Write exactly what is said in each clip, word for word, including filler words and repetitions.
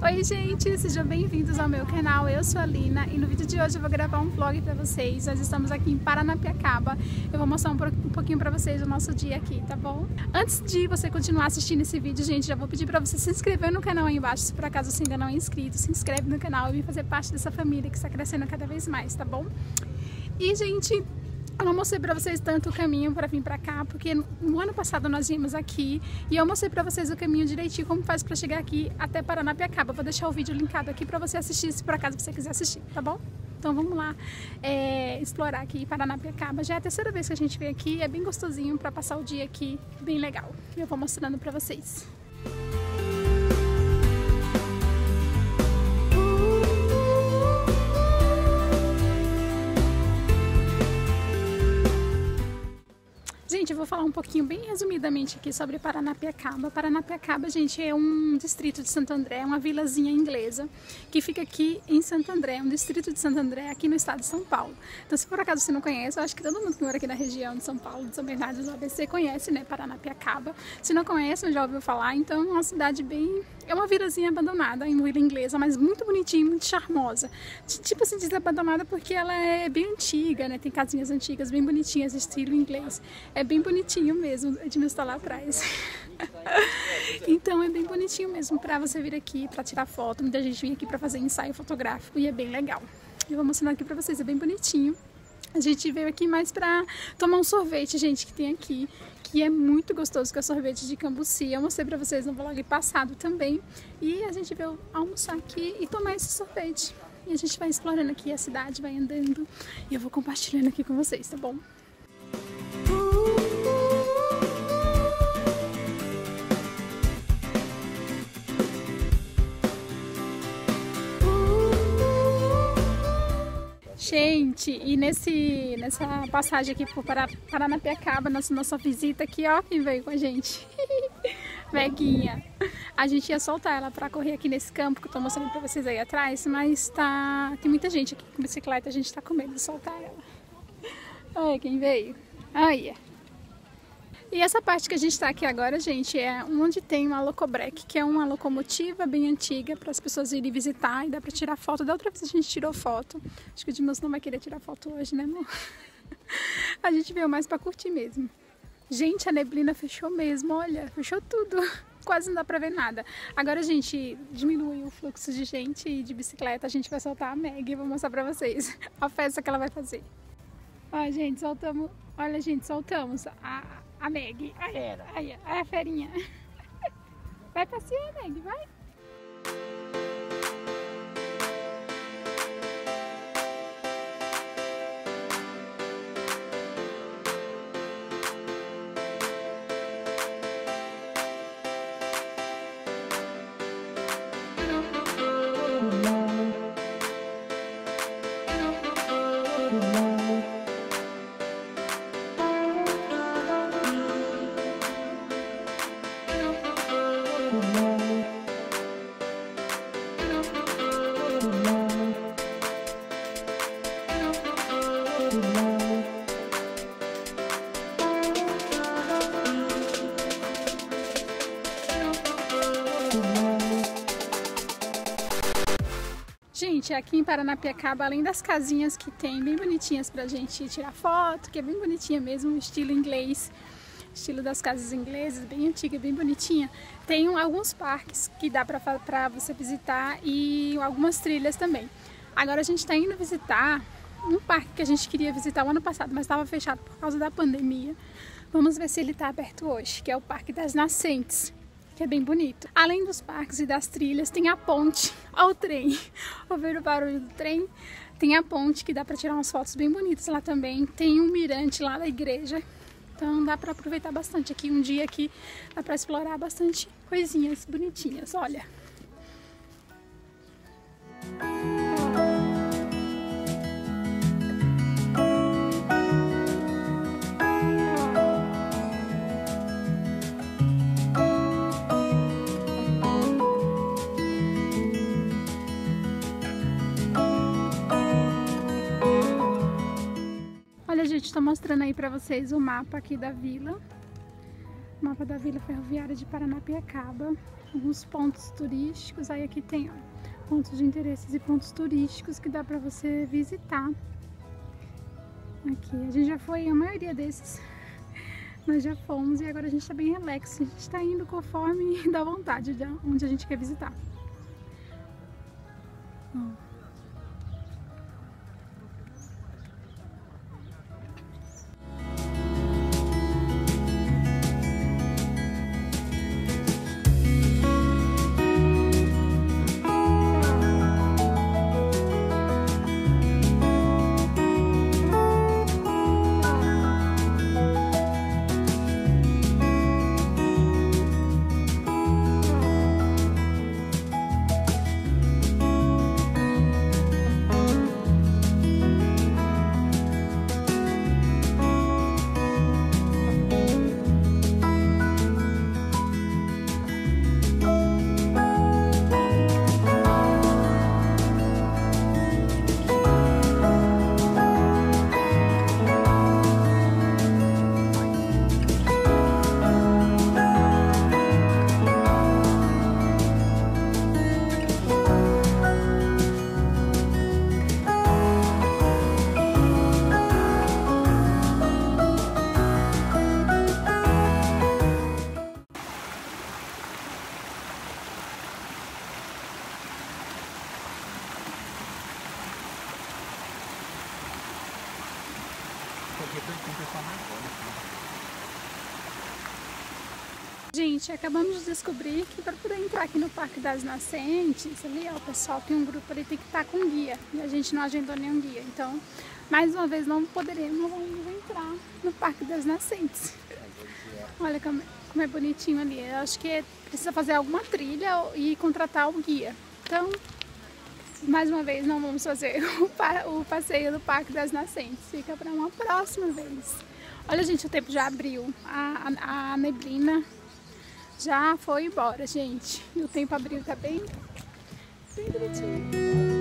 Oi gente, sejam bem-vindos ao meu canal, eu sou a Lina e no vídeo de hoje eu vou gravar um vlog pra vocês. Nós estamos aqui em Paranapiacaba, eu vou mostrar um pouquinho pra vocês o nosso dia aqui, tá bom? Antes de você continuar assistindo esse vídeo, gente, já vou pedir pra você se inscrever no canal aí embaixo, se por acaso você ainda não é inscrito, se inscreve no canal e vem fazer parte dessa família que está crescendo cada vez mais, tá bom? E gente, eu não mostrei pra vocês tanto o caminho pra vir pra cá, porque no ano passado nós vimos aqui e eu mostrei pra vocês o caminho direitinho, como faz pra chegar aqui até Paranapiacaba. Vou deixar o vídeo linkado aqui pra você assistir, se por acaso você quiser assistir, tá bom? Então vamos lá é, explorar aqui Paranapiacaba. Já é a terceira vez que a gente vem aqui, é bem gostosinho pra passar o dia aqui, bem legal. Eu vou mostrando pra vocês. Gente, eu vou falar um pouquinho, bem resumidamente aqui sobre Paranapiacaba. Paranapiacaba, gente, é um distrito de Santo André, é uma vilazinha inglesa que fica aqui em Santo André, um distrito de Santo André aqui no estado de São Paulo. Então, se por acaso você não conhece, eu acho que todo mundo que mora aqui na região de São Paulo, de São Bernardo do A B C, conhece, né, Paranapiacaba. Se não conhece, mas já ouviu falar, então é uma cidade bem... é uma vilazinha abandonada, em vila inglesa, mas muito bonitinha, muito charmosa. Tipo assim, diz abandonada porque ela é bem antiga, né, tem casinhas antigas, bem bonitinhas, estilo inglês. É bem bonitinho mesmo, Edmilson está lá atrás. Então é bem bonitinho mesmo pra você vir aqui pra tirar foto. Muita gente vem aqui pra fazer ensaio fotográfico e é bem legal. Eu vou mostrar aqui pra vocês, é bem bonitinho. A gente veio aqui mais pra tomar um sorvete, gente, que tem aqui, que é muito gostoso, que é o sorvete de Cambuci. Eu mostrei pra vocês no vlog passado também. E a gente veio almoçar aqui e tomar esse sorvete. E a gente vai explorando aqui a cidade, vai andando. E eu vou compartilhando aqui com vocês, tá bom? Gente, e nesse, nessa passagem aqui por Paranapiacaba, nossa, nossa visita aqui, ó, quem veio com a gente? Veguinha. A gente ia soltar ela pra correr aqui nesse campo que eu tô mostrando pra vocês aí atrás, mas tá... tem muita gente aqui com bicicleta, a gente tá com medo de soltar ela. Olha quem veio. Olha. E essa parte que a gente está aqui agora, gente, é onde tem uma locobrec, que é uma locomotiva bem antiga para as pessoas irem visitar e dá para tirar foto. Da outra vez a gente tirou foto. Acho que o Edmilson não vai querer tirar foto hoje, né, amor? A gente veio mais para curtir mesmo. Gente, a neblina fechou mesmo, olha, fechou tudo. Quase não dá para ver nada. Agora a gente diminui o fluxo de gente e de bicicleta. A gente vai soltar a Meg e vou mostrar para vocês a festa que ela vai fazer. Ó, gente, soltamos. Olha, gente, soltamos a... a Meg, a era, aí, a ferinha. Vai passear, Meg, vai. Gente, aqui em Paranapiacaba, além das casinhas que tem bem bonitinhas pra gente tirar foto, que é bem bonitinha mesmo, estilo inglês, estilo das casas inglesas, bem antiga, bem bonitinha, tem alguns parques que dá pra, pra você visitar e algumas trilhas também. Agora a gente tá indo visitar um parque que a gente queria visitar o ano passado, mas estava fechado por causa da pandemia. Vamos ver se ele tá aberto hoje, que é o Parque das Nascentes. Que é bem bonito. Além dos parques e das trilhas, tem a ponte ao trem. Ouvir o barulho do trem? Tem a ponte que dá para tirar umas fotos bem bonitas lá também. Tem um mirante lá da igreja. Então dá para aproveitar bastante aqui. Um dia aqui dá para explorar bastante coisinhas bonitinhas. Olha. Olha, gente, tô mostrando aí pra vocês o mapa aqui da vila. Mapa da Vila Ferroviária de Paranapiacaba. Alguns pontos turísticos. Aí aqui tem, ó, pontos de interesses e pontos turísticos que dá pra você visitar. Aqui, a gente já foi a maioria desses. Nós já fomos e agora a gente tá bem relax. A gente tá indo conforme dá vontade de onde a gente quer visitar. Ó. Gente, acabamos de descobrir que para poder entrar aqui no Parque das Nascentes, ali ó, o pessoal tem um grupo ali, tem que estar com guia, e a gente não agendou nenhum guia, então mais uma vez não poderemos entrar no Parque das Nascentes. Olha como, como é bonitinho ali. Eu acho que precisa fazer alguma trilha e contratar o guia, então mais uma vez não vamos fazer o passeio do Parque das Nascentes, fica para uma próxima vez. Olha, gente, o tempo já abriu, a, a, a neblina já foi embora, gente. E o tempo abriu, tá bem, bem bonitinho.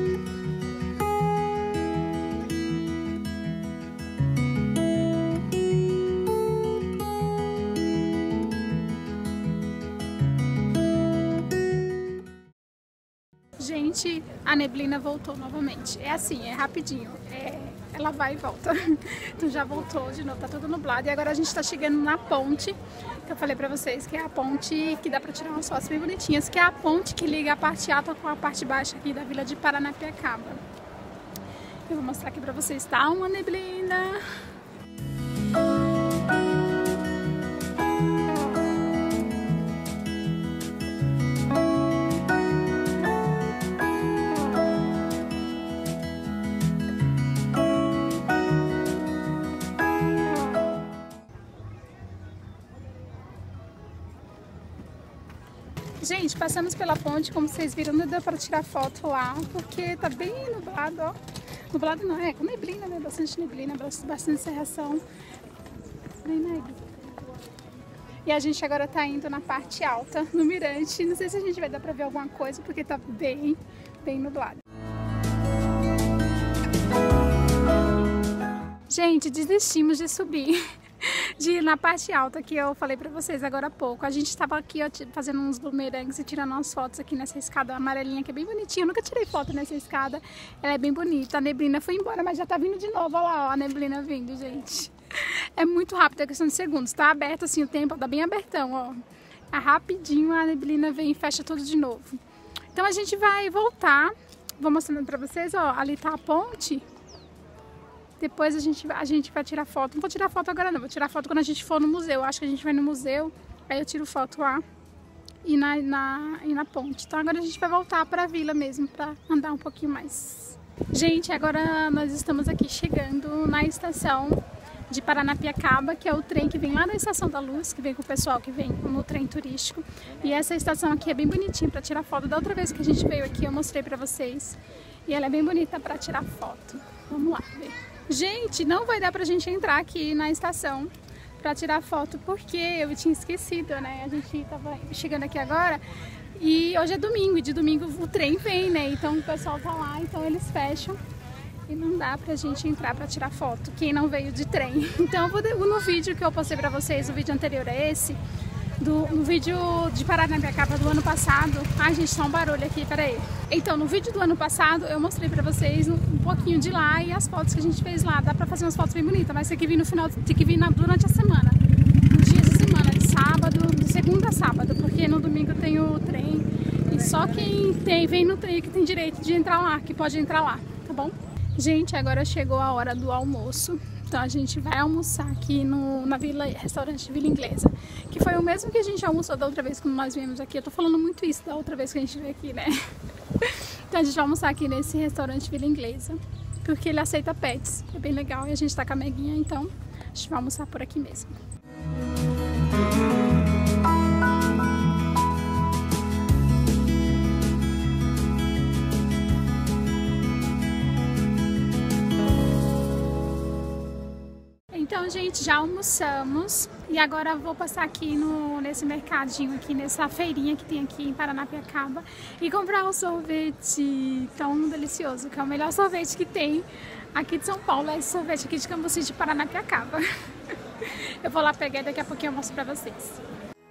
Gente, a neblina voltou novamente. É assim, é rapidinho. É, ela vai e volta. Então já voltou de novo, tá tudo nublado. E agora a gente tá chegando na ponte, que eu falei pra vocês, que é a ponte que dá pra tirar umas fotos bem bonitinhas, que é a ponte que liga a parte alta com a parte baixa aqui da vila de Paranapiacaba. Eu vou mostrar aqui pra vocês, tá? Uma neblina. Gente, passamos pela ponte, como vocês viram, não deu para tirar foto lá, porque tá bem nublado, ó. Nublado não, é com neblina, né? Bastante neblina, bastante cerração. Bem negro. E a gente agora tá indo na parte alta, no mirante. Não sei se a gente vai dar pra ver alguma coisa, porque tá bem, bem nublado. Gente, desistimos de subir. De ir na parte alta que eu falei pra vocês agora há pouco. A gente estava aqui ó, fazendo uns bumerangues e tirando umas fotos aqui nessa escada amarelinha que é bem bonitinha. Eu nunca tirei foto nessa escada, ela é bem bonita. A neblina foi embora, mas já tá vindo de novo. Olha lá, ó, a neblina vindo, gente. É muito rápido, é questão de segundos. Tá aberto assim o tempo, tá bem abertão, ó. É rapidinho a neblina vem e fecha tudo de novo. Então a gente vai voltar. Vou mostrando pra vocês, ó. Ali tá a ponte. Depois a gente, a gente vai tirar foto. Não vou tirar foto agora não, vou tirar foto quando a gente for no museu. Acho que a gente vai no museu, aí eu tiro foto lá e na, na, e na ponte. Então agora a gente vai voltar pra vila mesmo, pra andar um pouquinho mais. Gente, agora nós estamos aqui chegando na estação de Paranapiacaba, que é o trem que vem lá da Estação da Luz, que vem com o pessoal que vem no trem turístico. E essa estação aqui é bem bonitinha pra tirar foto. Da outra vez que a gente veio aqui eu mostrei pra vocês. E ela é bem bonita pra tirar foto. Vamos lá ver. Gente, não vai dar pra gente entrar aqui na estação pra tirar foto, porque eu tinha esquecido, né? A gente tava chegando aqui agora e hoje é domingo, e de domingo o trem vem, né? Então o pessoal tá lá, então eles fecham e não dá pra gente entrar pra tirar foto, quem não veio de trem. Então eu vou, no vídeo que eu postei pra vocês, o vídeo anterior a esse, Do, no vídeo de Paranapiacaba do ano passado... Ai, gente, tá um barulho aqui, peraí. Então, no vídeo do ano passado, eu mostrei pra vocês um, um pouquinho de lá e as fotos que a gente fez lá. Dá pra fazer umas fotos bem bonitas, mas tem que vir no final, tem que vir na, durante a semana. Nos dias de semana, de sábado, de segunda a sábado, porque no domingo tem o trem. E só quem tem, vem no trem que tem direito de entrar lá, que pode entrar lá, tá bom? Gente, agora chegou a hora do almoço. Então a gente vai almoçar aqui no na Vila, restaurante Vila Inglesa, que foi o mesmo que a gente almoçou da outra vez quando nós viemos aqui. Eu tô falando muito isso da outra vez que a gente veio aqui, né? Então a gente vai almoçar aqui nesse restaurante Vila Inglesa, porque ele aceita pets, é bem legal e a gente tá com a Meguinha, então a gente vai almoçar por aqui mesmo. Então, gente, já almoçamos e agora eu vou passar aqui no, nesse mercadinho aqui, nessa feirinha que tem aqui em Paranapiacaba e comprar um sorvete tão delicioso, que é o melhor sorvete que tem aqui de São Paulo, é esse sorvete aqui de Cambuci de Paranapiacaba. Eu vou lá pegar e daqui a pouquinho eu mostro pra vocês.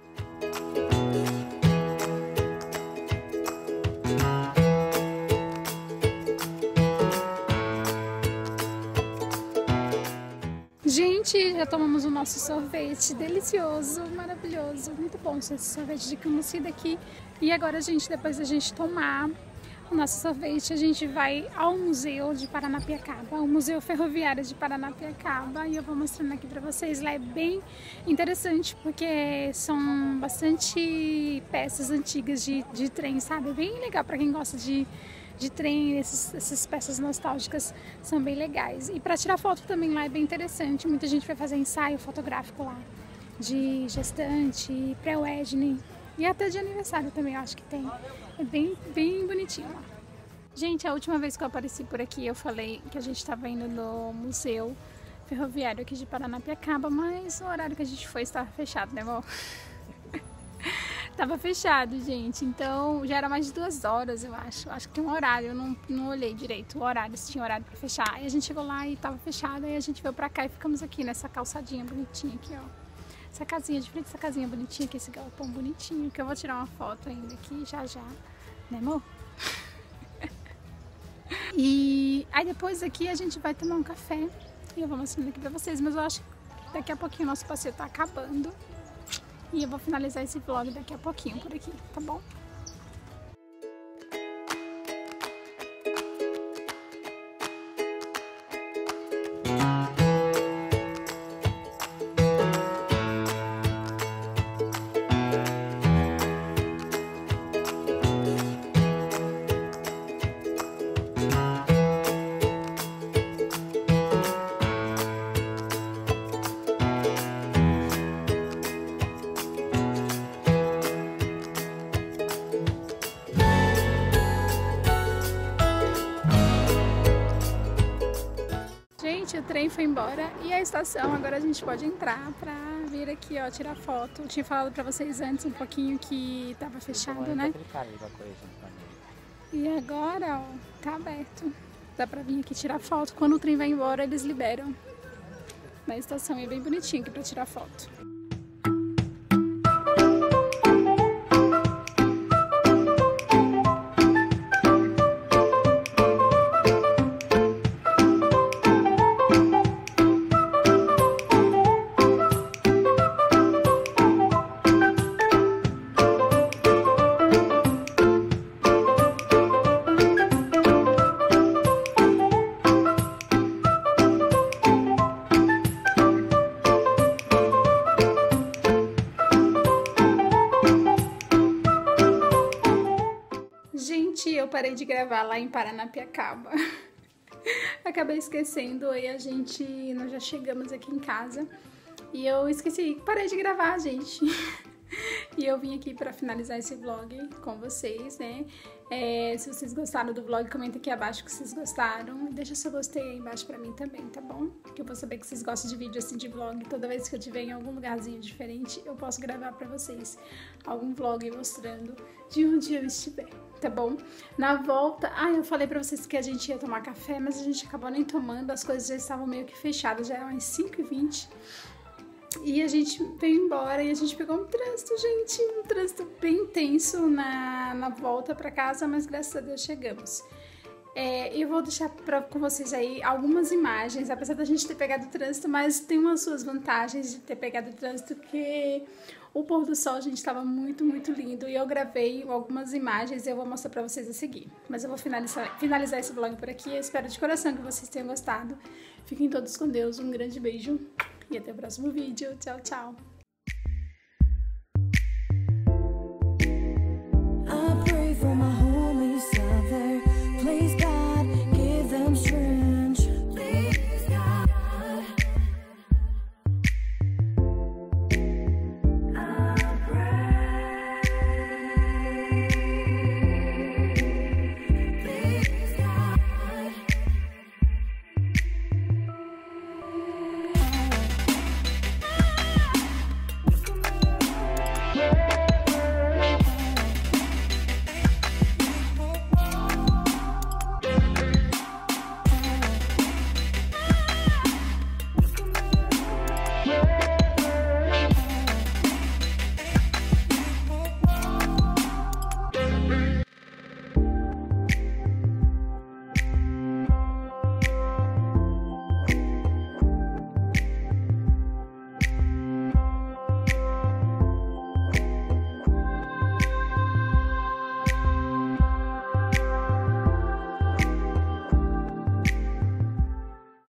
Gente, já tomamos o nosso sorvete delicioso, maravilhoso, muito bom esse sorvete de Cambuci daqui. E agora, gente, depois da gente tomar o nosso sorvete, a gente vai ao museu de Paranapiacaba, o Museu Ferroviário de Paranapiacaba, e eu vou mostrando aqui pra vocês. Lá é bem interessante porque são bastante peças antigas de, de trem, sabe? É bem legal pra quem gosta de de trem, esses, essas peças nostálgicas são bem legais. E para tirar foto também lá é bem interessante, muita gente vai fazer ensaio fotográfico lá, de gestante, pré-wedding e até de aniversário também, eu acho que tem. É bem, bem bonitinho lá. Gente, a última vez que eu apareci por aqui eu falei que a gente estava indo no Museu Ferroviário aqui de Paranapiacaba, mas o horário que a gente foi estava fechado, né, amor? Tava fechado, gente, então já era mais de duas horas, eu acho. Acho que tem um horário, eu não, não olhei direito o horário, se tinha horário pra fechar. Aí a gente chegou lá e tava fechado, aí a gente veio pra cá e ficamos aqui nessa calçadinha bonitinha aqui, ó. Essa casinha, de frente essa casinha bonitinha aqui, esse galpão bonitinho, que eu vou tirar uma foto ainda aqui, já já, né, amor? E aí depois aqui a gente vai tomar um café e eu vou mostrando aqui pra vocês, mas eu acho que daqui a pouquinho o nosso passeio tá acabando. E eu vou finalizar esse vlog daqui a pouquinho por aqui, tá bom? O trem foi embora e a estação, agora a gente pode entrar pra vir aqui, ó, tirar foto. Eu tinha falado pra vocês antes um pouquinho que tava fechado, né? E agora, ó, tá aberto. Dá pra vir aqui tirar foto. Quando o trem vai embora, eles liberam. Na estação é bem bonitinho aqui pra tirar foto. Eu parei de gravar lá em Paranapiacaba. Acabei esquecendo e a gente, nós já chegamos aqui em casa e eu esqueci, parei de gravar, gente. E eu vim aqui para finalizar esse vlog com vocês, né? É, se vocês gostaram do vlog, comenta aqui abaixo que vocês gostaram. Deixa seu gostei aí embaixo pra mim também, tá bom? Que eu vou saber que vocês gostam de vídeo assim de vlog. Toda vez que eu estiver em algum lugarzinho diferente, eu posso gravar pra vocês algum vlog mostrando de onde eu estiver, tá bom? Na volta... Ah, eu falei pra vocês que a gente ia tomar café, mas a gente acabou nem tomando. As coisas já estavam meio que fechadas, já eram às cinco e vinte. E a gente veio embora e a gente pegou um trânsito, gente, um trânsito bem intenso na, na volta pra casa, mas graças a Deus chegamos. É, eu vou deixar pra, com vocês aí algumas imagens, apesar da gente ter pegado o trânsito, mas tem umas suas vantagens de ter pegado o trânsito, que o pôr do sol, gente, estava muito, muito lindo, e eu gravei algumas imagens e eu vou mostrar pra vocês a seguir. Mas eu vou finalizar, finalizar esse vlog por aqui, eu espero de coração que vocês tenham gostado. Fiquem todos com Deus, um grande beijo e até o próximo vídeo. Tchau, tchau!